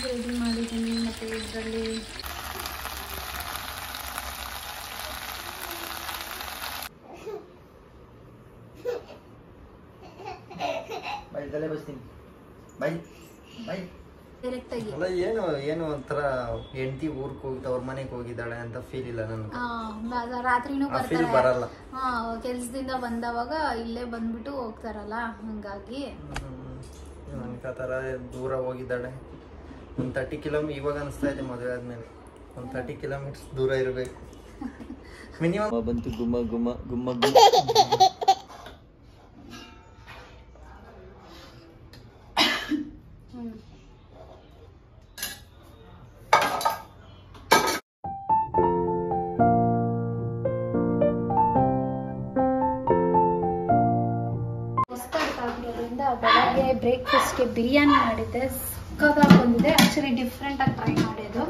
Ready ಮಾಡಿದ್ದೀನಿ ಮತ್ತು ಇದರಲ್ಲಿ ತಲೆ ಬಸ್ತೀನಿ ಬೈ ಬೈ ಡೈರೆಕ್ಟ್ ಆಗಿ ಅಲ್ಲ ಏನು ಒಂಥರ ಹೆಂಡತಿ ಊರಿಗೆ ಹೋಗಿ ಅವ್ರ ಮನೆಗೆ ಹೋಗಿದ್ದಾಳೆ ಅಂತ ಫೀಲ್ ಇಲ್ಲ ನನಗೆ. ರಾತ್ರಿನೂ ಬರ್ತಾರೆ ಬರಲ್ಲ. ಕೆಲ್ಸದಿಂದ ಬಂದವಾಗ ಇಲ್ಲೇ ಬಂದ್ಬಿಟ್ಟು ಹೋಗ್ತಾರಲ್ಲ, ಹಂಗಾಗಿ ನನಗೆ ಆ ಥರ ದೂರ ಹೋಗಿದ್ದಾಳೆ. ಒಂದು 30 ಕಿಲೋಮೀಟರ್ ಇವಾಗ ಅನಿಸ್ತಾ ಇದೆ ಮದುವೆ ಆದ್ಮೇಲೆ ಒಂದು 30 ಕಿಲೋಮೀಟರ್ಸ್ ದೂರ ಇರಬೇಕು ಮಿನಿಮಮ್. ಬಂತು ಗುಮ್ಮ ಗುಮ್ಮ ಗುಮ್ಮ ಗುಮ್ಮ. ಬೆಳಗ್ಗೆ ಬ್ರೇಕ್ಫಾಸ್ಟ್ಗೆ ಬಿರಿಯಾನಿ ಮಾಡಿದ್ದೆ, ಸಕ್ಕತ್ತಾಗಿ ಬಂದಿದೆ. ಆಕ್ಚುಲಿ ಡಿಫ್ರೆಂಟ್ ಆಗಿ ಟ್ರೈ ಮಾಡಿದ್ದು.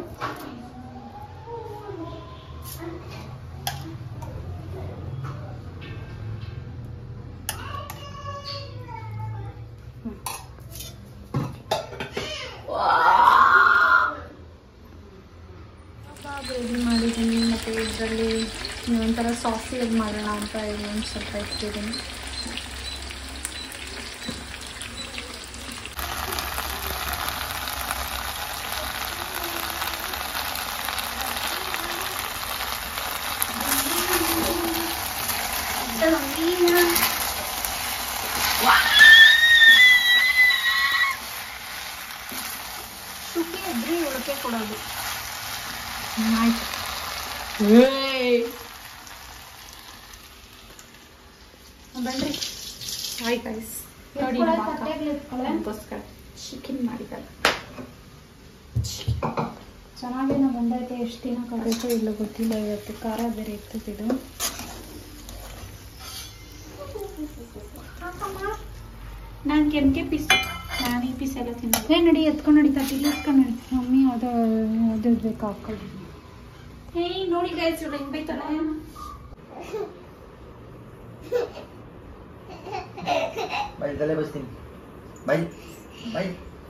ರೆಡಿ ಮಾಡಿದ್ದೀನಿ ಮತ್ತು ಇದರಲ್ಲಿ ಒಂಥರ ಸಾಸಿಯಾಗಿ ಮಾಡೋಣ ಅಂತ ಇನ್ನೊಂದು ಸ್ವಲ್ಪ ಇಟ್ಟಿದ್ದೀನಿ. ಸುಖಿ ಇದ್ರೆ ಉಳಕೆ ಕೊಡೋದು. ಆಯ್ತು, ಬನ್ರಿ. ಹಾಯ್ ಗೈಸ್, ನೋಡಿ ಚಿಕನ್ ಮಾಡಿದ್ದಾರೆ. ಚೆನ್ನಾಗೇನೋ ಬಂದೈತೆ. ಎಷ್ಟು ದಿನ ಕಳೆದೋ ಇಲ್ಲ ಗೊತ್ತಿಲ್ಲ. ಇವತ್ತು ಖಾರ ಬೇರೆ ಇರ್ತದಿದು. ನಾನು ಕೆಂಪೆ ಪೀಸ್, ನಾನು ಈ ಪೀಸ್ ಎಲ್ಲ ತಿನ್ನೋದು. ನಡಿ ಎತ್ಕೊಂಡು ನಡಿ, ತಟ್ಟಿಲಿ ಎತ್ಕೊಂಡು ನಡಿ. ಮಮ್ಮಿ ಅದು ಬೇಕು ಹಾಕೊಳ್ಳಿ. ಏಯ್ ನೋಡಿ ಗೈಸ್, ಹೆಂಗ್ ಬೈತಾಳೆ. ಬೈ ತಲೆ ಬಸ್ತೀನಿ ಬೈ ಬೈ.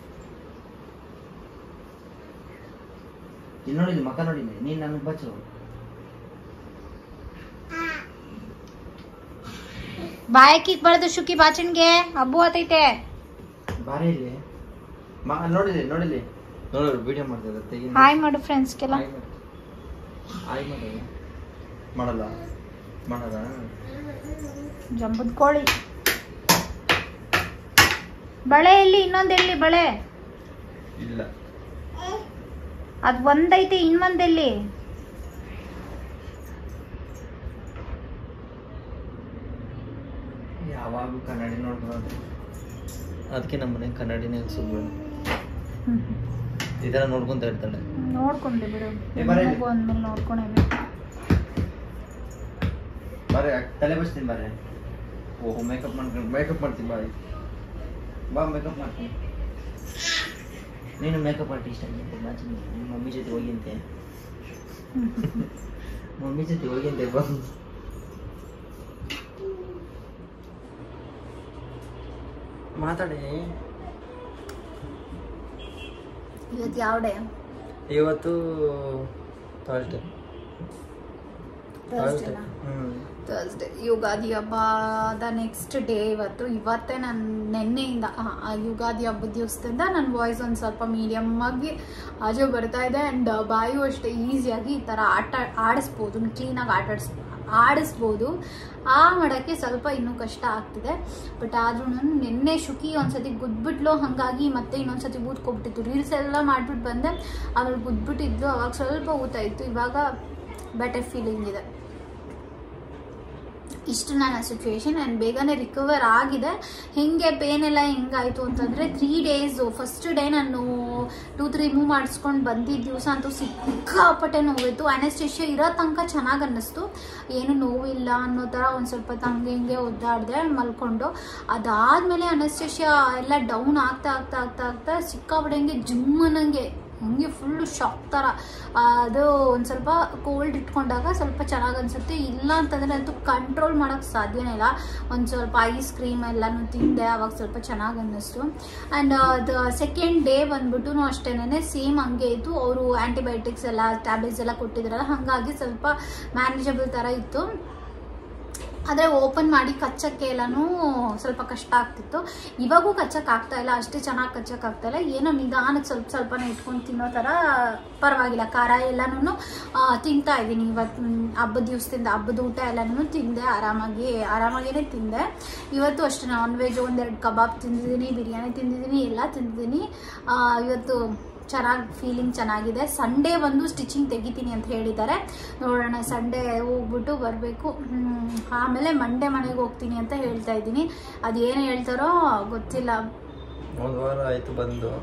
ಇಲ್ಲಿ ನೋಡಿದ್ವಿ ಮಕ್ಕ ನೋಡಿದ್ವಿ. ನೀನು ನನಗೆ ಬಚ್ಚು. ಬಾಯಕಿಕ್ ಬರೋದು ಶುಕಿ ಬಾಚನ್ಗೆ ಹಬ್ಬು ಆತೈತೆ. ಬಾರಿ ಇಲ್ಲಿ ನೋಡಿದ್ವಿ ನೋಡಿದ್ವಿ ನೋಡೋರು ವಿಡಿಯೋ ಮಾಡ್ತಿದ್ದೆ. ಹಾಯ್ ಮಾಡು ಫ್ರೆಂಡ್ಸ್ಗೆಲ್ಲ. ಹಾಯ್ ಮಾಡಲ್ಲ ಮಾಡಲ್ಲ. ಜಂಬದ ಕೋಳಿ ಬಳೆ ಎಲ್ಲಿ? ಇನ್ನೊಂದು ಎಲ್ಲಿ ಬಳೆ? ಇಲ್ಲ, ಅದು ಒಂದೈತೆ, ಇನ್ನೊಂದೆಲ್ಲಿ? ಯಾವಾಗೂ ಕನ್ನಡಿ ನೋಡ್ಬೋದು. ಅದಕ್ಕೆ ನಮ್ಮ ಮನೆ ಕನ್ನಡಿನೇ ಸುಳ್ಳು. ಇದೆಲ್ಲ ನೋಡ್ಕೊಂತ ಇರ್ತಾಳೆ. ನೋಡ್ಕೊಂಡೆ ಬಿಡು, ಅಂದ್ಮೇಲೆ ನೋಡ್ಕೊಂಡೆ. ಬರ್ರಿ ತಲೆ ಬಸ್ತೀನಿ ಬರ್ರಿ. ಓಹೋ, ಮೇಕಪ್ ಮಾಡ್ತೀನಿ ಬಾಯ್. ಬಾ ಮೇಕಪ್ ಮಾಡ್ತೀನಿ. ನೀನು ಮೇಕಪ್ ಆರ್ಟಿಸ್ಟ್ ಆಗಿದ್ದೆ. ನಿಮ್ಮ ಮಮ್ಮಿ ಜೊತೆ ಹೋಗಿಂತೆ. ಮಮ್ಮಿ ಜೊತೆ ಹೋಗಿಂತೆ. ಬಂದು ಮಾತಾಡಿ. ಇವತ್ತು ಯಾವ ಡೇ? ಇವತ್ತು ಥರ್ಸ್ಡೇ. ಥರ್ಸ್ಡೇ ಯುಗಾದಿ ಹಬ್ಬದ ನೆಕ್ಸ್ಟ್ ಡೇ ಇವತ್ತೇ. ನಾನು ನೆನ್ನೆಯಿಂದ ಯುಗಾದಿ ಹಬ್ಬದ ದಿವಸದಿಂದ ನನ್ನ ವಾಯ್ಸ್ ಒಂದು ಸ್ವಲ್ಪ ಮೀಡಿಯಮ್ ಆಗಿ ಆಜು ಬರ್ತಾ ಇದೆ. ಆ್ಯಂಡ್ ಬಾಯು ಅಷ್ಟೇ ಈಸಿಯಾಗಿ ಈ ಥರ ಆಡಿಸ್ಬೋದು, ಕ್ಲೀನಾಗಿ ಆಡಿಸ್ಬೋದು. ಮಾಡೋಕ್ಕೆ ಸ್ವಲ್ಪ ಇನ್ನೂ ಕಷ್ಟ ಆಗ್ತಿದೆ. ಬಟ್ ಆದ್ರೂ ನೆನ್ನೆ ಶುಕಿ ಒಂದ್ಸತಿ ಗುದ್ಬಿಟ್ಲು, ಹಾಗಾಗಿ ಮತ್ತೆ ಇನ್ನೊಂದ್ಸತಿ ಊದ್ಕೊಬಿಟ್ಟಿತ್ತು. ರೀಲ್ಸ್ ಎಲ್ಲ ಮಾಡಿಬಿಟ್ಟು ಬಂದೆ, ಆಮೇಲೆ ಗುದ್ಬಿಟ್ಟಿದ್ದು. ಅವಾಗ ಸ್ವಲ್ಪ ಊತ ಇತ್ತು, ಇವಾಗ ಬೆಟರ್ ಫೀಲಿಂಗ್ ಇದೆ. ಇಷ್ಟು ನನ್ನ ಸಿಚುವೇಶನ್. ಆ್ಯಂಡ್ ಬೇಗನೆ ರಿಕವರ್ ಆಗಿದೆ. ಹೇಗೆ ಪೇನ್ ಎಲ್ಲ ಹೆಂಗಾಯಿತು ಅಂತಂದರೆ 3 days ಫಸ್ಟ್ ಡೇ ನಾನು ಟೂತ್ ರಿಮೂವ್ ಮಾಡಿಸ್ಕೊಂಡು ಬಂದಿದ್ದ ದಿವಸ ಅಂತೂ ಸಿಕ್ಕಾಪಟ್ಟೆ ನೋವಿತ್ತು. ಅನೆಸ್ಟೇಷಿಯಾ ಇರೋ ತನಕ ಚೆನ್ನಾಗಿ ಅನ್ನಿಸ್ತು, ಏನು ನೋವಿಲ್ಲ ಅನ್ನೋ ಥರ. ಒಂದು ಸ್ವಲ್ಪ ಹಂಗೆ ಹಿಂಗೆ ಒದ್ದಾಡಿದೆ ಮಲ್ಕೊಂಡು. ಅದಾದಮೇಲೆ ಅನೆಸ್ಟೇಷಿಯಾ ಎಲ್ಲ ಡೌನ್ ಆಗ್ತಾ ಆಗ್ತಾ ಆಗ್ತಾ ಆಗ್ತಾ ಸಿಕ್ಕಾಪಟ್ಟೆ ಜಿಮ್ ಅನ್ನಂಗೆ ಹಂಗೆ ಫುಲ್ಲು ಶಾಕ್ ಥರ. ಅದು ಒಂದು ಸ್ವಲ್ಪ ಕೋಲ್ಡ್ ಇಟ್ಕೊಂಡಾಗ ಸ್ವಲ್ಪ ಚೆನ್ನಾಗಿ ಅನಿಸುತ್ತೆ, ಇಲ್ಲ ಅಂತಂದರೆ ಅಂತೂ ಕಂಟ್ರೋಲ್ ಮಾಡೋಕ್ಕೆ ಸಾಧ್ಯನೇ ಇಲ್ಲ. ಒಂದು ಸ್ವಲ್ಪ ಐಸ್ ಕ್ರೀಮ್ ಎಲ್ಲನೂ ತಿಂದೆ, ಅವಾಗ ಸ್ವಲ್ಪ ಚೆನ್ನಾಗಿ ಅನ್ನಿಸ್ತು. ಆ್ಯಂಡ್ ಅದು ಸೆಕೆಂಡ್ ಡೇ ಬಂದ್ಬಿಟ್ಟು ಅಷ್ಟೇನೆ ಸೇಮ್ ಹಂಗೆ ಇತ್ತು. ಅವರು ಆ್ಯಂಟಿಬಯೋಟಿಕ್ಸ್ ಎಲ್ಲ ಟ್ಯಾಬ್ಲೆಟ್ಸ್ ಎಲ್ಲ ಕೊಟ್ಟಿದ್ರಲ್ಲ, ಹಾಗಾಗಿ ಸ್ವಲ್ಪ ಮ್ಯಾನೇಜಬಲ್ ಥರ ಇತ್ತು. ಆದರೆ ಓಪನ್ ಮಾಡಿ ಕಚ್ಚಕ್ಕೆ ಎಲ್ಲನೂ ಸ್ವಲ್ಪ ಕಷ್ಟ ಆಗ್ತಿತ್ತು. ಇವಾಗೂ ಕಚ್ಚಕ್ಕೆ ಆಗ್ತಾಯಿಲ್ಲ, ಅಷ್ಟೇ ಚೆನ್ನಾಗಿ ಕಚ್ಚಕ್ಕೆ ಆಗ್ತಾಯಿಲ್ಲ. ಏನೋ ನಿಧಾನಕ್ಕೆ ಸ್ವಲ್ಪನೇ ಇಟ್ಕೊಂಡು ತಿನ್ನೋ ಥರ ಪರವಾಗಿಲ್ಲ. ಖಾರ ಎಲ್ಲನೂ ತಿಂತಾ ಇದ್ದೀನಿ ಇವತ್ತು. ಹಬ್ಬದ ದಿವಸದಿಂದ ಹಬ್ಬದ ಊಟ ಎಲ್ಲನೂ ತಿಂದೆ, ಆರಾಮಾಗೇ ತಿಂದೆ. ಇವತ್ತು ಅಷ್ಟೇ ನಾನ್ ವೆಜ್ 1-2 ಕಬಾಬ್ ತಿಂದಿದ್ದೀನಿ, ಬಿರಿಯಾನಿ ತಿಂದಿದ್ದೀನಿ, ಎಲ್ಲ ತಿಂದಿದ್ದೀನಿ. ಇವತ್ತು ಫೀಲಿಂಗ್ ಚೆನ್ನಾಗಿದೆ. ಸಂಡೇ ಬಂದು ಸ್ಟಿಚಿಂಗ್ ತೆಗಿತೀನಿ ಅಂತ ಹೇಳಿದ್ದಾರೆ, ನೋಡೋಣ. ಸಂಡೇ ಹೋಗ್ಬಿಟ್ಟು ಬರಬೇಕು. ಆಮೇಲೆ ಮಂಡೇ ಮನೆಗೆ ಹೋಗ್ತೀನಿ ಅಂತ ಹೇಳ್ತಾ ಇದ್ದೀನಿ. ಅದೇನು ಹೇಳ್ತಾರೋ ಗೊತ್ತಿಲ್ಲ. ಒಂದು ವಾರ ಆಯ್ತು ಬಂದು,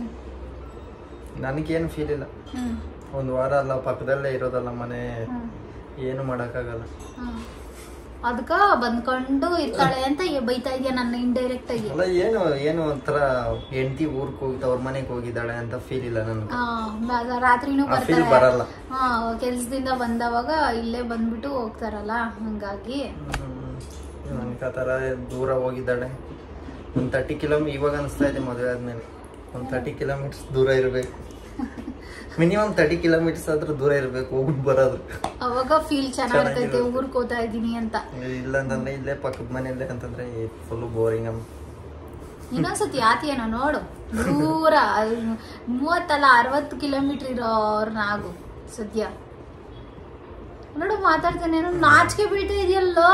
ನನಗೇನು ಫೀಲ್ ಇಲ್ಲ. ಒಂದು ವಾರ ಅಲ್ಲ, ಪಕ್ಕದಲ್ಲೇ ಇರೋದಲ್ಲ ಮನೆ, ಏನು ಮಾಡೋಕ್ಕಾಗಲ್ಲ. ಅದಕ್ಕೆ ಬಂದ್ಕೊಂಡು ಇರ್ತಾಳೆ ಅಂತ ಬೈತಾ ಇದೆಯಾ ನನ್ನ ಇಂಡೈರೆಕ್ಟ್ ಆಗಿ. ಅಲ್ಲ, ಏನು ಒಂಥರ ಹೆಂಡತಿ ಊರ್ಗೆ ಹೋಗಿ ಅವ್ರ ಮನೆಗೆ ಹೋಗಿದ್ದಾಳೆ ಅಂತ ಫೀಲ್ ಇಲ್ಲ ನನಗೆ. ರಾತ್ರಿನೂ ಬರಲ್ಲ. ಕೆಲ್ಸದಿಂದ ಬಂದವಾಗ ಇಲ್ಲೇ ಬಂದ್ಬಿಟ್ಟು ಹೋಗ್ತಾರಲ್ಲ, ಹಂಗಾಗಿ ನನಗೆ ಆ ಥರ ದೂರ ಹೋಗಿದ್ದಾಳೆ. ಒಂದು 30 ಕಿಲೋಮೀಟರ್ ಇವಾಗ ಅನಿಸ್ತಾ ಇದೆ ಮದುವೆ ಆದ್ಮೇಲೆ ಒಂದು 30 ಕಿಲೋಮೀಟರ್ಸ್ ದೂರ ಇರಬೇಕು. ಮಿನಿಮಮ್ 30 ಕಿಲೋಮೀಟರ್ಸ್ ಆದ್ರೂ ದೂರ ಇರಬೇಕು ಹೋಗ್ಬಿಟ್ಟು ಬರೋದು. ಅವಾಗ ಫೀಲ್ ಚೆನ್ನಾಗಿರ್ತೈತೆ, ಊರಿಗೆ ಹೋಗ್ತಾ ಇದ್ದೀನಿ ಅಂತ. ಇಲ್ಲ ಅಂತಂದ್ರೆ ಇಲ್ಲೇ ಪಕ್ಕದ ಮನೆಯಲ್ಲೇ ಅಂತಂದ್ರೆ ಫುಲ್ ಬೋರಿಂಗ್. ಇನ್ನೊಂದ್ಸತಿ ಆತಿಯೇನೋ ನೋಡು, ದೂರ 30 ಅಲ್ಲ 60 ಕಿಲೋಮೀಟರ್ ಇರೋರ್ನಾಗು ಸದ್ಯ ನೋಡು. ಮಾತಾಡ್ತಾನೇನೋ ನಾಚಿಕೆ ಬೀಳ್ತಾ ಇದೆಯಲ್ಲೋ.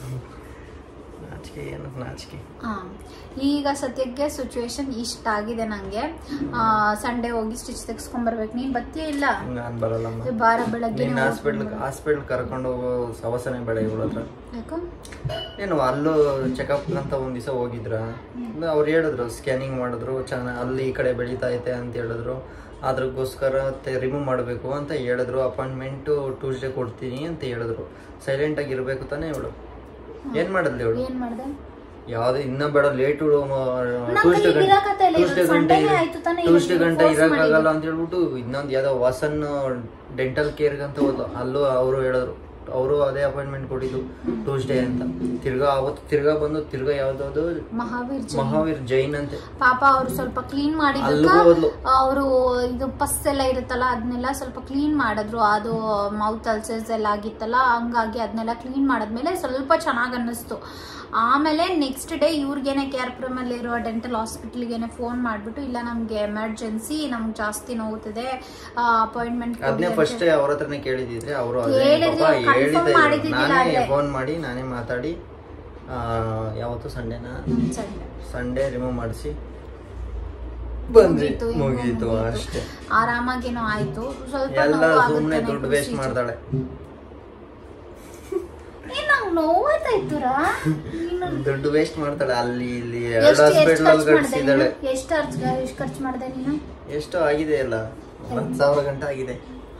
ನಾಚಿಕೆ. ಈಗ ಸದ್ಯಕ್ಕೆ ಸಿಚುವೇಶನ್ ಇಷ್ಟ ಆಗಿದೆ ನಂಗೆ. ಸಂಡೇ ಹೋಗಿ ಸ್ಟಿಚ್ ತೆಗೆಸ್ಕೊಂಡ್ಬರ್ಬೇಕು. ನೀನ್ ಬತ್ತೀಯ? ಇಲ್ಲ, ನಾನು ಬರಲ್ಲಮ್ಮ. ಬಾರ ಬೆಳಗ್ಗೆ ಹಾಸ್ಪಿಟಲ್ ಕರ್ಕೊಂಡು ಹೋಗೋ ಅವಸರನೇ ಬೇಡ ಇವಳ ಹತ್ರ. ಯಾಕೋ ಏನು ಅಲ್ಲೂ ಚೆಕಪ್ ಅಂತ ಒಂದ್ ದಿವಸ ಹೋಗಿದ್ರ, ಅವ್ರು ಹೇಳಿದ್ರು ಸ್ಕ್ಯಾನಿಂಗ್ ಮಾಡಿದ್ರು, ಚೆನ್ನಾಗಿ ಅಲ್ಲಿ ಈ ಕಡೆ ಬೆಳೀತಾ ಐತೆ ಅಂತ ಹೇಳಿದ್ರು. ಅದ್ರಗೋಸ್ಕರ ರಿಮೂವ್ ಮಾಡಬೇಕು ಅಂತ ಹೇಳಿದ್ರು. ಅಪಾಯಿಂಟ್ಮೆಂಟ್ ಟ್ಯೂಸ್ಡೇ ಕೊಡ್ತೀನಿ ಅಂತ ಹೇಳಿದ್ರು. ಸೈಲೆಂಟ್ ಆಗಿ ಇರ್ಬೇಕು ತಾನೇ ಇವಳು. ಏನ್ ಮಾಡಿದ್ಲಿ ಇವಳು? ಏನ್ ಮಾಡ್ದೆ? ಯಾವ್ದು ಇನ್ನ ಬೇಡ, ಲೇಟು ಟ್ಯೂಸ್ಡೇ ಗಂಟೆ ಇರಕ್ಕಾಗಲ್ಲ ಅಂತ ಹೇಳ್ಬಿಟ್ಟು ಇನ್ನೊಂದು ಯಾವ್ದೋ ವಾಸನ್ ಡೆಂಟಲ್ ಕೇರ್ ಅಂತ ಹೋದ, ಅಲ್ಲೂ ಅವರು ಹೇಳಿದ್ರು. ಅವರು ಅದೇ ಅಪಾಯಿಂಟ್ಮೆಂಟ್ ಕೊಟ್ಟಿದ್ದು ಟ್ಯೂಸ್ಡೇ ಅಂತ. ತಿರ್ಗಾ ಬಂದು ಯಾವ್ದಾದ್ರು ಮಹಾವೀರ್ ಜೈನ್ ಅಂತೆ. ಪಾಪ ಅವ್ರು ಸ್ವಲ್ಪ ಕ್ಲೀನ್ ಮಾಡಿದ್ರು. ಅವರು ಇದು ಪಸ್ ಎಲ್ಲ ಇರುತ್ತಲ್ಲ ಅದನ್ನೆಲ್ಲ ಸ್ವಲ್ಪ ಕ್ಲೀನ್ ಮಾಡಿದ್ರು. ಅದು ಮೌತ್ ಅಲ್ಸರ್ಸ್ ಎಲ್ಲ ಆಗಿತ್ತಲ್ಲ, ಹಂಗಾಗಿ ಅದನ್ನೆಲ್ಲ ಕ್ಲೀನ್ ಮಾಡಿದ್ಮೇಲೆ ಸ್ವಲ್ಪ ಚೆನ್ನಾಗಿ ಅನ್ನಿಸ್ತು. ಆಮೇಲೆ ನೆಕ್ಸ್ಟ್ ಡೇ ಇವ್ರಿಗೇನೆ KRPುರಂ ಅಲ್ಲಿ ಇರುವ ಡೆಂಟಲ್ ಹಾಸ್ಪಿಟಲ್ಗೆ ಫೋನ್ ಮಾಡ್ಬಿಟ್ಟು, ಇಲ್ಲ ನಮ್ಗೆ ಎಮರ್ಜೆನ್ಸಿ, ನಮ್ಗೆ ಜಾಸ್ತಿ ನೋವುತ್ತದೆ, ಅಪಾಯಿಂಟ್ಮೆಂಟ್ ಫಸ್ಟ್ ಅವ್ರ ಹತ್ರನೇ ಕೇಳಿದಿದ್ರೆ ಅವರು ಫೋನ್ ಮಾಡಿ ನಾನೇ ಮಾತಾಡಿ ಯಾವತ್ತು ಸಂಡೇ ರಿಮೂವ್ ಮಾಡಿಸಿ ಮುಗೀತು ಅಷ್ಟೇ. ಆರಾಮಾಗೇನೋ ಆಯ್ತು. ಸ್ವಲ್ಪ ಎಲ್ಲ ಸುಮ್ಮನೆ ದುಡ್ಡು ವೇಸ್ಟ್ ಮಾಡ್ತಾಳೆ. ದುಡ್ಡು ವೇಸ್ಟ್ ಮಾಡ್ತಾಳೆ ಅಲ್ಲಿ ಇಲ್ಲಿ. ಎರಡು ಹಾಸ್ಪಿಟಲ್ ಕಟ್ಸಿದಾಳೆ. ಎಷ್ಟು ಖರ್ಚು ಮಾಡಿದೆ ನೀನು? ಎಷ್ಟು ಆಗಿದೆ ಅಲ್ಲ, 10,000 ಗಂಟೆ ಆಗಿದೆ.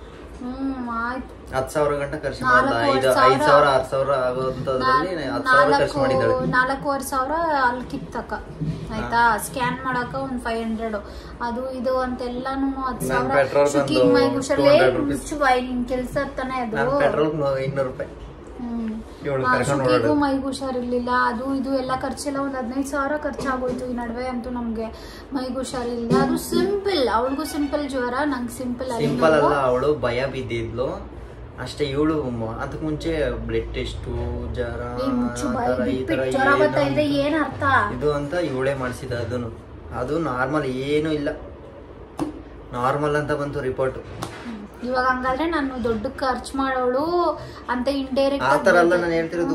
10,000 ಗಂಟೆ ಖರ್ಚು ಮಾಡಿದ. 5,000 6,000 ಆಗೋದ್ರಲ್ಲಿ 10,000 ಖರ್ಚು ಮಾಡಿದಾಳೆ. 4,500 ಅಲ್ಲಿ ಕಿತ್ತಕ್ಕ ಆಯ್ತಾ. ಸ್ಕ್ಯಾನ್ ಮಾಡಕ ಒಂದು 500, ಅದು ಇದು ಅಂತೆಲ್ಲಾನು 10,000. ನಿನ್ ಕೆಲ್ಸ ತಾನೆ ಅದು. ಪೆಟ್ರೋಲ್ 200 ರೂಪಾಯಿ. ಶುಕಿಗೂ ಮೈಗೂ ಹುಷಾರಿರ್ಲಿಲ್ಲ, ಅದು ಇದು ಎಲ್ಲ ಖರ್ಚೆಲ್ಲ ಒಂದು 15,000 ಖರ್ಚಾಗೋಯ್ತು. ಈ ನಡುವೆ ಅಂತೂ ನಮ್ಗೆ ಮೈಗೂ ಹುಷಾರಿಲ್ಲ. ಅದು ಸಿಂಪಲ್, ಅವಳಿಗೂ ಸಿಂಪಲ್ ಜ್ವರ, ನಂಗೆ ಸಿಂಪಲ್ ಅಲ್ಲ. ಅವಳು ಭಯ ಬಿದ್ದಿದ್ಲು ಅಷ್ಟೇ. ಇವಳು ಅದಕ್ಕೆ ಮುಂಚೆ ಬ್ಲಡ್ ಟೆಸ್ಟ್, ಜ್ವರ ಏನ್ ಅರ್ಥ ಇದು ಅಂತ ಇವಳೇ ಮಾಡಿಸಿದ. ಅದು ನಾರ್ಮಲ್ ಏನೂ ಇಲ್ಲ, ನಾರ್ಮಲ್ ಅಂತ ಬಂತು ರಿಪೋರ್ಟ್. ಇವಾಗ ಹಂಗಾದ್ರೆ ನಾನು ದೊಡ್ಡ ಖರ್ಚು ಮಾಡೋಳು ಅಂತ ಇಂಡೈರೆಕ್ಟ್ ಆ ತರ ಅಲ್ಲ ನಾನು ಹೇಳ್ತಿರೋದು.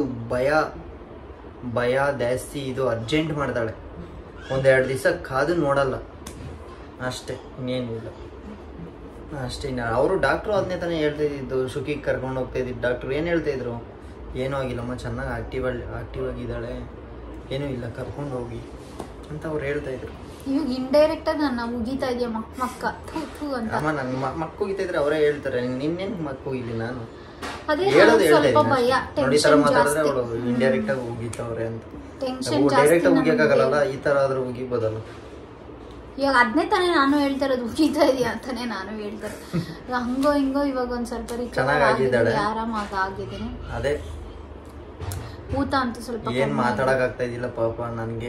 ಭಯ ಜಾಸ್ತಿ. ಇದು ಅರ್ಜೆಂಟ್ ಮಾಡ್ತಾಳೆ. 1-2 ದಿವಸ ಕಾದು ನೋಡಲ್ಲ ಅಷ್ಟೇ, ಇನ್ನೇನಿಲ್ಲ ಅಷ್ಟೇ. ಅವರು ಡಾಕ್ಟ್ರು ಅದನ್ನೇ ತಾನೇ ಹೇಳ್ತಾ ಇದ್ದಿದ್ದು. ಶುಕಿಗೆ ಕರ್ಕೊಂಡು ಹೋಗ್ತಾ ಇದ್ದಿದ್ದು ಡಾಕ್ಟ್ರು. ಏನು ಹೇಳ್ತಾ ಇದ್ರು? ಏನೂ ಆಗಿಲ್ಲಮ್ಮ, ಚೆನ್ನಾಗಿ ಆಕ್ಟಿವ್ ಆಗಿದ್ದಾಳೆ, ಏನೂ ಇಲ್ಲ, ಕರ್ಕೊಂಡು ಹೋಗಿ ಅಂತ ಅವ್ರು ಹೇಳ್ತಾ ಇದ್ರು. ಇವಾಗ ಇಂಡೈರೆಕ್ಟ್ ಆಗಿ ನನ್ನ ಉಗಿತಾ ಇದೆಯಾ ಮಕ್ಕ ಅಂತ. ಅಮ್ಮ ನನ್ನ ಮಕ್ಕ ಉಗಿತಾ ಇದ್ರೆ ಅವರೇ ಹೇಳ್ತಾರೆ. ನಿನ್ನೇನು ಮಕ್ಕ ಉಗಿಲಿ ನಾನು ಸ್ವಲ್ಪ ಭಯ, ಟೆನ್ಷನ್ ಜಾಸ್ತಿ. ಇಂಡೈರೆಕ್ಟ್ ಆಗಿ ಉಗಿತವ್ರೆ ಅಂತ. ಟೆನ್ಷನ್ ಡೈರೆಕ್ಟ್ ಆಗಿ ಉಗಿಯಕ್ಕಾಗಲ್ಲ, ಈ ತರ ಆದ್ರೂ ಉಗಿಬೋದಲ್ಲ. ಇವಾಗ ಅದನ್ನೇ ತಾನೇ ನಾನು ಹೇಳ್ತಾ ಇರೋದು, ಉಗಿತಾ ಇದೆಯಾ ಅಂತಾನೆ ನಾನು ಹೇಳ್ತಾರೆ. ಹಂಗೋ ಹಿಂಗೋ ಇವಾಗ ಒಂದ್ ಸ್ವಲ್ಪ ಆರಾಮಾಗಿ ಆಗಿದ್ದೀನಿ. ಅದೇ ಊತ ಅಂತೂ ಸ್ವಲ್ಪ ಏನ್ ಮಾತಾಡಕ್ ಆಗ್ತಾ ಇದಿಲ್ಲ ಪಾಪ ನನ್ಗೆ.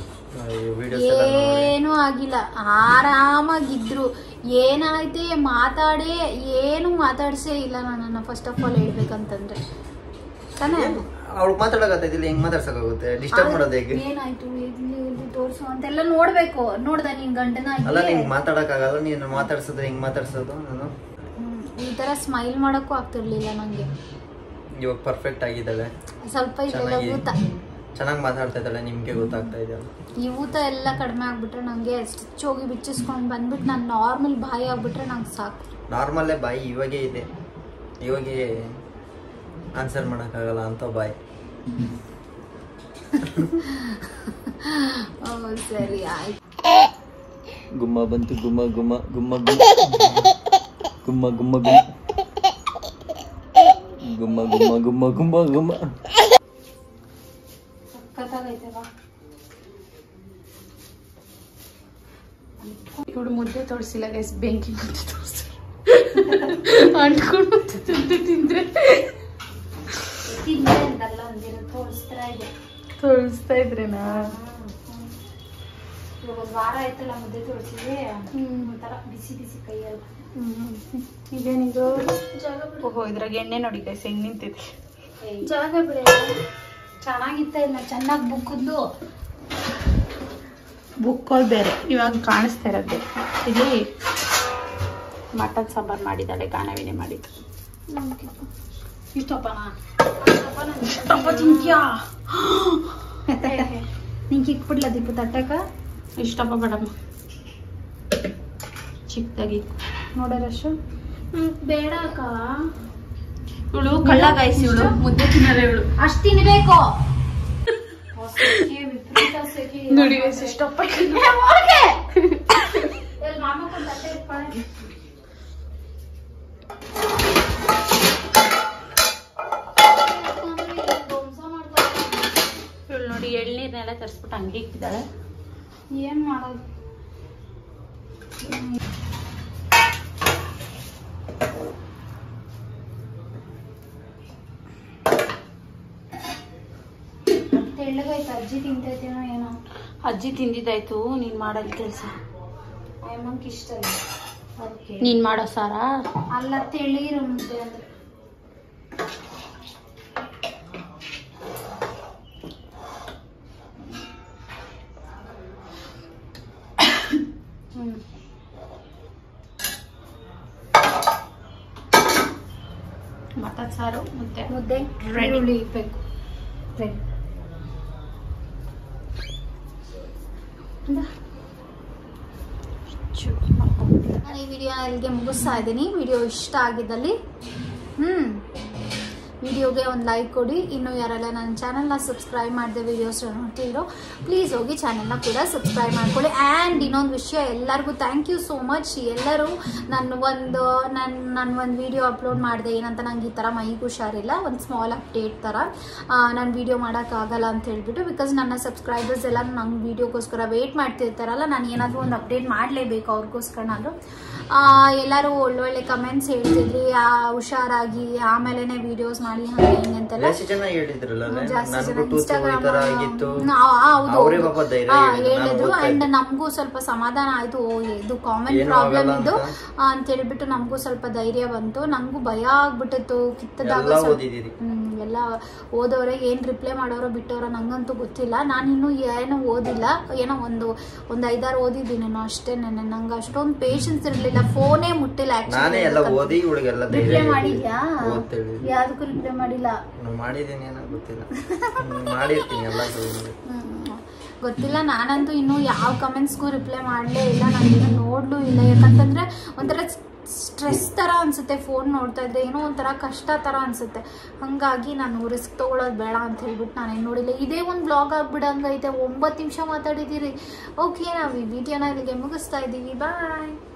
ಏನೂ ಆಗಿಲ್ಲ, ಆರಾಮಾಗಿದ್ರು. ಏನಾಯ್ತೆ ಮಾತಾಡೇ ಏನು ಮಾತಾಡ್ಸೇ ಇಲ್ಲ ನನ್ನನ್ನ. ಫಸ್ಟ್ ಆಫ್ ಆಲ್ ಹೇಳ್ಬೇಕಂತಂದ್ರೆ ತಾನೇ ಅವ್ಳು ಮಾತಾಡಕ್ಕಾಗ್ತಿಲ್ಲ, ಹೆಂಗ್ ಮಾತಾಡ್ಸಕ್ಕಾಗುತ್ತೆ? ಡಿಸ್ಟರ್ಬ್ ಮಾಡೋದು ಹೇಗೆ? ಏನಾಯ್ತು ತೋರ್ಸು ಅಂತೆಲ್ಲ ನೋಡ್ಬೇಕು. ನೋಡ್ದ ನಿನ್ ಗಂಡನ ಅಲ್ಲ, ನಿಂಗೆ ಮಾತಾಡಕ್ಕಾಗಲ್ಲ, ನೀನು ಮಾತಾಡ್ಸಿದ್ರೆ ಹೆಂಗ್ ಮಾತಾಡ್ಸೋದು? ನಾನು ಈ ತರ ಸ್ಮೈಲ್ ಮಾಡಕ್ಕೂ ಆಗ್ತಿರ್ಲಿಲ್ಲ ನಂಗೆ. ಇವಾಗ ಪರ್ಫೆಕ್ಟ್ ಆಗಿದ್ದಾಳೆ, ಸ್ವಲ್ಪ ಇಲ್ಲ ಊತ ಚೆನ್ನಾಗಿ ಮಾತಾಡ್ತಾ ಇದ್ದಾಳೆ, ನಿಮ್ಗೆ ಗೊತ್ತಾಗ್ತಾ ಇದೆಯಲ್ಲ. ಈ ಊತ ಎಲ್ಲ ಕಡಿಮೆ ಆಗ್ಬಿಟ್ರೆ ನಂಗೆ ಸ್ಟಿಚ್ ಹೋಗಿ ಬಿಚ್ಚಿಸ್ಕೊಂಡ್ ಬಂದ್ಬಿಟ್ಟು ನಾನು ನಾರ್ಮಲ್ ಬಾಯಿ ಆಗ್ಬಿಟ್ರೆ ನಂಗೆ ಸಾಕು. ನಾರ್ಮಲ್ಲೇ ಬಾಯಿ ಇವಾಗೇ ಇದೆ, ಇವಾಗೇ ಆನ್ಸರ್ ಮಾಡೋಕ್ಕಾಗಲ್ಲ ಅಂತ ಬಾಯಿ. ಸರಿ ಆಯ್ತು. ಗುಮ್ಮ ಬಂತು, ಗುಮ್ಮ ಗುಮ್ಮ ಗುಮ್ಮ ಗುಮ್ಮ ಗುಮ್ಮ ಗುಮ್ಮ ಗುಮ್ಮ ಗುಮ್ಮ ಗುಮ್ಮ ಗುಮ್ಮ ಗುಮ್ಮ. ಸಕ್ಕತ್ತಾಗೈತೆ ಬಾ. ಇವಳು ಮುದ್ದೆ ತೋರಿಸಿಲ್ಲ ಗೈಸ್, ಬೆಂಕಿ ಮುದ್ದೆ ತೋರಿಸಿ ಅಂಟ್ಕೊಂಡು ತಿಂದ್ರೆ ತಿಂದ್ರೆ ಅಂತಲ್ಲ ಅಂದಿರೋ ತೋರಿಸ್ತಾ ಇದ್ರೇನಾ? ಇವಾಗ ಒಂದು ವಾರ ಆಯ್ತಲ್ಲ ಮುದ್ದೆ ತೋರಿಸಿದ್ರೆ ಒಂಥರ ಬಿಸಿ ಬಿಸಿ ಕೈಯಲ್ಲಿ. ಇದೇನಿದು ಜಾಗ? ಓಹೋ, ಇದ್ರಾಗ ಎಣ್ಣೆ ನೋಡಿ ಗೈಸ್ ಹೆಂಗ್ ನಿಂತಿದೆ. ಜಾಗ ಬಿಡ, ಚೆನ್ನಾಗಿತ್ತ ಇಲ್ಲ, ಚೆನ್ನಾಗಿ ಬುಕ್ಕದ್ಲು. ಬುಕ್ಕೋಲ್ ಬೇರೆ ಇವಾಗ ಕಾಣಿಸ್ತಾ ಇರೋದು. ಇಲ್ಲಿ ಮಟನ್ ಸಾಂಬಾರು ಮಾಡಿದ್ದಾಳೆ, ಗಾಣವಿನೇ ಮಾಡಿದ್ದು. ಇಷ್ಟಪ್ಪನಾ ತಿಂತ್ಯಾ? ನಿಂಗೆ ಇಕ್ಬಿಡ್ಲ ದೀಪು ತಟ್ಟಕ? ಇಷ್ಟಪ್ಪ ಬೇಡಮ್ಮ, ಚಿಕ್ಕದಾಗಿ ನೋಡೋರಷ್ಟು ಬೇಡ ಅಕ್ಕ. ಇವಳು ಕಳ್ಳ ಗಾಯಿಸಿ, ಇವಳು ಮುದ್ದೆ ತಿನ್ನೋರೆ ಇವಳು. ಅಷ್ಟು ತಿನ್ಬೇಕು ನೋಡಿ ಇಷ್ಟಪ್ಪ. ಇವಳು ನೋಡಿ ಎಳ್ನೀರ್ನೆಲ್ಲ ತರಿಸ್ಬಿಟ್ಟು ಅಂಗಡಿ ಇಕ್ಕಿದ್ದಾಳೆ. ಏನ್ ಮಾಡೋದು? ತೆಳ್ಳಗಾಯ್ತು. ಅಜ್ಜಿ ತಿಂತೈತೇನೋ ಏನೋ. ಅಜ್ಜಿ ತಿಂದಿದ್ದಾಯ್ತು, ನೀನ್ ಮಾಡೋದ್ ಕೆಲಸ ಅಮ್ಮಂಗೆ ಇಷ್ಟ ಇಲ್ಲ. ಅದಕ್ಕೆ ನೀನ್ ಮಾಡೋ ಸಾರ ಅಲ್ಲ, ತೆಳ್ಳಗಿರೋ ಮುದ್ದೆ ಅಂದ್ರೆ. ಮಟನ್ ಸಾರು ಮುದ್ದೆ ರೆಡಿ ಇಕ್ಬೇಕು. ನಾನು ಈ ವಿಡಿಯೋನ ಇಲ್ಲಿಗೆ ಮುಗಿಸ್ತಾ ಇದ್ದೀನಿ. ವಿಡಿಯೋ ಇಷ್ಟ ಆಗಿದ್ದಲ್ಲಿ ವಿಡಿಯೋಗೆ ಒಂದು ಲೈಕ್ ಕೊಡಿ. ಇನ್ನು ಯಾರೆಲ್ಲ ನನ್ನ ಚಾನಲ್ನ ಸಬ್ಸ್ಕ್ರೈಬ್ ಮಾಡಿದೆ ವಿಡಿಯೋಸ್ ನೋಡ್ತಿರೋ ಪ್ಲೀಸ್ ಹೋಗಿ ಚಾನಲ್ನ ಕೂಡ ಸಬ್ಸ್ಕ್ರೈಬ್ ಮಾಡ್ಕೊಳ್ಳಿ. ಆ್ಯಂಡ್ ಇನ್ನೊಂದು ವಿಷಯ, ಎಲ್ಲರಿಗೂ ಥ್ಯಾಂಕ್ ಯು ಸೋ ಮಚ್. ಎಲ್ಲರೂ ನಾನು ಒಂದು ವಿಡಿಯೋ ಅಪ್ಲೋಡ್ ಮಾಡಿದೆ. ಏನಂತ ನಂಗೆ ಈ ಥರ ಮೈಗೆ ಹುಷಾರಿಲ್ಲ, ಒಂದು ಸ್ಮಾಲ್ ಅಪ್ಡೇಟ್ ಥರ ನಾನು ವಿಡಿಯೋ ಮಾಡೋಕ್ಕಾಗಲ್ಲ ಅಂತ ಹೇಳ್ಬಿಟ್ಟು. ಬಿಕಾಸ್ ನನ್ನ ಸಬ್ಸ್ಕ್ರೈಬರ್ಸ್ ಎಲ್ಲ ನಂಗೆ ವಿಡಿಯೋಗೋಸ್ಕರ ವೆಯ್ಟ್ ಮಾಡ್ತಿರ್ತಾರಲ್ಲ, ನಾನು ಏನಾದರೂ ಒಂದು ಅಪ್ಡೇಟ್ ಮಾಡಲೇಬೇಕು ಅವ್ರಿಗೋಸ್ಕರನಾದ್ರು. ಎಲ್ಲರೂ ಒಳ್ಳೊಳ್ಳೆ ಕಮೆಂಟ್ಸ್ ಹೇಳ್ತಿದ್ರಿ, ಹುಷಾರಾಗಿ ಆಮೇಲೆ ವಿಡಿಯೋಸ್ ಮಾಡಿ ಹಂಗೆ ಹಿಂಗೆ ಅಂತೆಲ್ಲ ಜಾಸ್ತಿ ಜನ ಇನ್ಸ್ಟಾಗ್ರಾಮ್ ಹೇಳಿದ್ರು. ಅಂಡ್ ನಮಗೂ ಸ್ವಲ್ಪ ಸಮಾಧಾನ ಆಯ್ತು, ಇದು ಕಾಮನ್ ಪ್ರಾಬ್ಲಮ್ ಇದು ಅಂತ ಹೇಳ್ಬಿಟ್ಟು ನಮಗೂ ಸ್ವಲ್ಪ ಧೈರ್ಯ ಬಂತು. ನಂಗೂ ಭಯ ಆಗ್ಬಿಟ್ಟಿತ್ತು ಕಿತ್ತದಾಗ. ಎಲ್ಲ ಓದೋರೆ ಏನ್ ರಿಪ್ಲೈ ಮಾಡೋರೋ ಬಿಟ್ಟೋರೋ ನಂಗಂತೂ ಗೊತ್ತಿಲ್ಲ. ನಾನಿನ್ನು ಏನೋ ಓದಿಲ್ಲ, ಏನೋ ಒಂದು 5-6 ಓದಿದ್ದೀನೇನೋ ಅಷ್ಟೇ. ನಂಗೆ ಅಷ್ಟೊಂದು ಪೇಷನ್ಸ್ ಇರ್ಲಿಲ್ಲ, ಫೋನೇ ಮುಟ್ಟಿಲ್ಲ. ರಿಪ್ಲೈ ಮಾಡಿದ್ಯಾ? ಯಾವ್ದಕ್ಕೂ ರಿಪ್ಲೈ ಮಾಡಿಲ್ಲ. ಗೊತ್ತಿಲ್ಲ, ನಾನಂತೂ ಇನ್ನು ಯಾವ ಕಮೆಂಟ್ಸ್ಗೂ ರಿಪ್ಲೈ ಮಾಡಲೇ ಇಲ್ಲ, ನಾನು ನೋಡ್ಲೂ ಇಲ್ಲ. ಯಾಕಂತಂದ್ರೆ ಒಂಥರ ಸ್ಟ್ರೆಸ್ ಥರ ಅನಿಸುತ್ತೆ, ಫೋನ್ ನೋಡ್ತಾ ಇದ್ರೆ ಏನೋ ಒಂಥರ ಕಷ್ಟ ಥರ ಅನಿಸುತ್ತೆ. ಹಾಗಾಗಿ ನಾನು ರಿಸ್ಕ್ ತೊಗೊಳೋದು ಬೇಡ ಅಂತ ಹೇಳ್ಬಿಟ್ಟು ನಾನೇನು ನೋಡಿಲ್ಲ. ಇದೇ ಒಂದು ಬ್ಲಾಗ್ ಆಗ್ಬಿಡಂಗೈತೆ. 9 ನಿಮಿಷ ಮಾತಾಡಿದ್ದೀರಿ. ಓಕೆ, ನಾವು ಈ ವಿಡಿಯೋನ ಇಲ್ಲಿಗೆ ಮುಗಿಸ್ತಾ ಇದ್ದೀವಿ. ಬಾಯ್.